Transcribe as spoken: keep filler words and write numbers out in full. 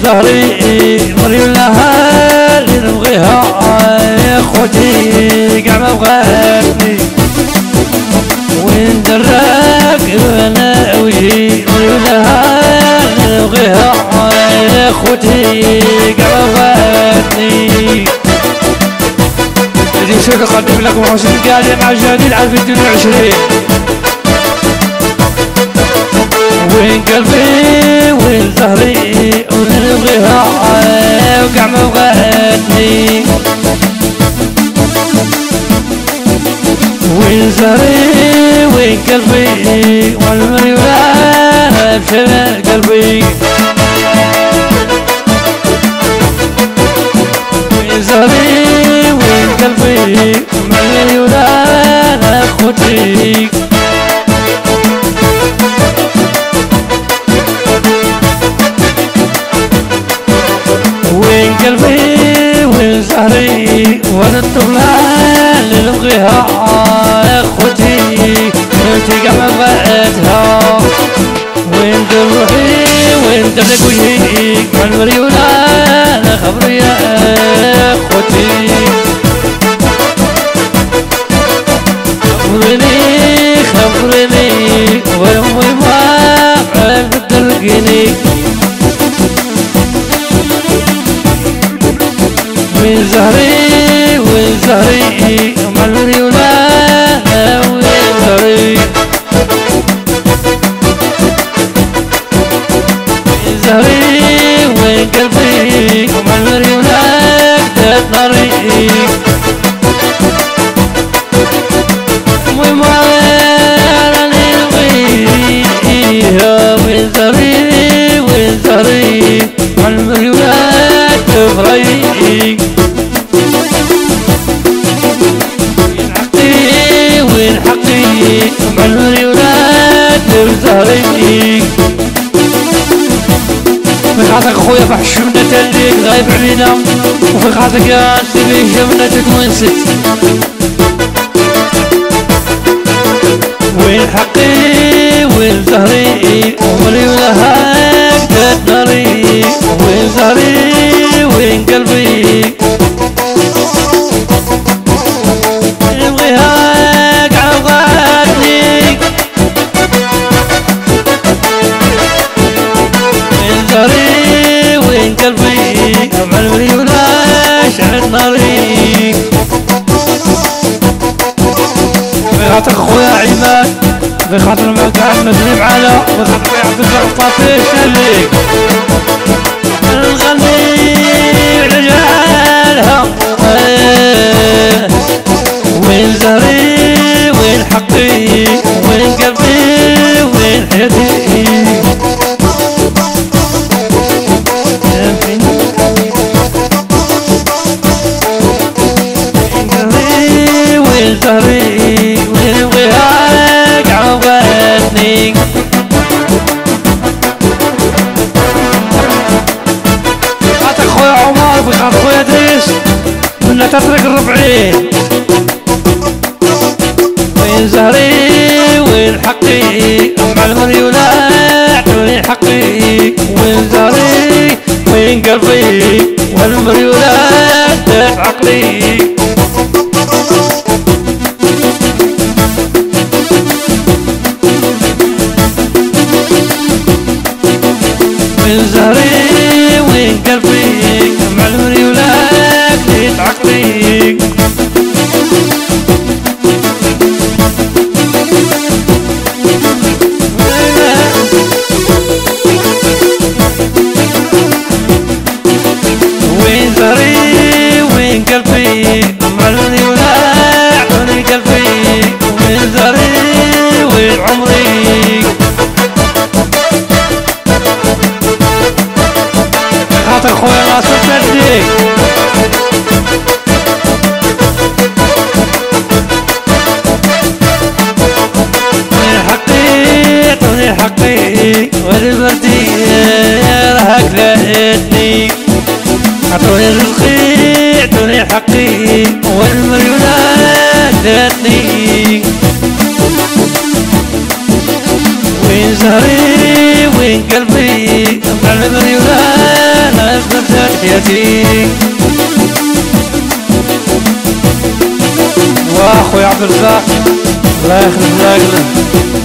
زهري مريم لها اللي نبغيها يا خوتي كاع ما بغاتني وين دراك انا وجهي مريم لها اللي نبغيها يا خوتي كاع ما بغاتني. هذه شكرا قدم لكم حسين قاعدة مع جديد على اثنين وعشرين. وين قلبي وين زهري ونبغيها وكاع ما بغاتني وين زهري وين قلبي والمريولة بشمال قلبي وين زهري وين قلبي والمريولة خوتي وين قلبي وين زهري وانا الطفلة اللي نبغيها يا خوتي انتي كاع ما بغيتها وين در روحي وين دبلك وجهي مع المريولة انا خبري يا خوتي خبريني خبريني ويومي ما عاد تلقيني وين زهري وين زهري مع المريولة وين زهري وين زهري وين قلبي مع المريولة كدات ناري المهم راني نبغيها وين زهري وين زهري مع المريولة تفري وين حقي مع المريولات وزهري في خاطرك خويا فحش منة تليك غايب علينا وفي خاطرك يا سيدي جمنتك وين ست وين حقي وين زهري ومريولها كدات ناري وين زهري وين قلبي نبغيها كاع بغاتني وين زهري وين قلبي مع المريولة شعلت ناري في خاطرك خويا عماد في خاطر ما قاعد نسلم على في خاطر يعطيك الطاطيش الليك نغني على جالها وين زهري وين حقي وين قلبي وين حياتي وين زهري وين نبغيها كاع بغاتني خاطر خويا عمر بخاطر خويا دريس منا تترك الربعين وين زهري وين حقي مع المريولة وين حقي وين زهري وين قلبي والمريولة داف عقلي وين زهري وين قلبي مع المريولة داف عقلي وين زهري وين قلبي مع المريولة عطوني قلبي وين زهري وين عمري خاطر خويا ناصر ترديك وين حقي عطوني حقي والبردي راك لقيتني عطوني رزقي عطوني حقي والمريولة داتني وين زهري وين قلبي مع المريولة تحياتي واخويا عبد الرزاق الله يخلف لاقله.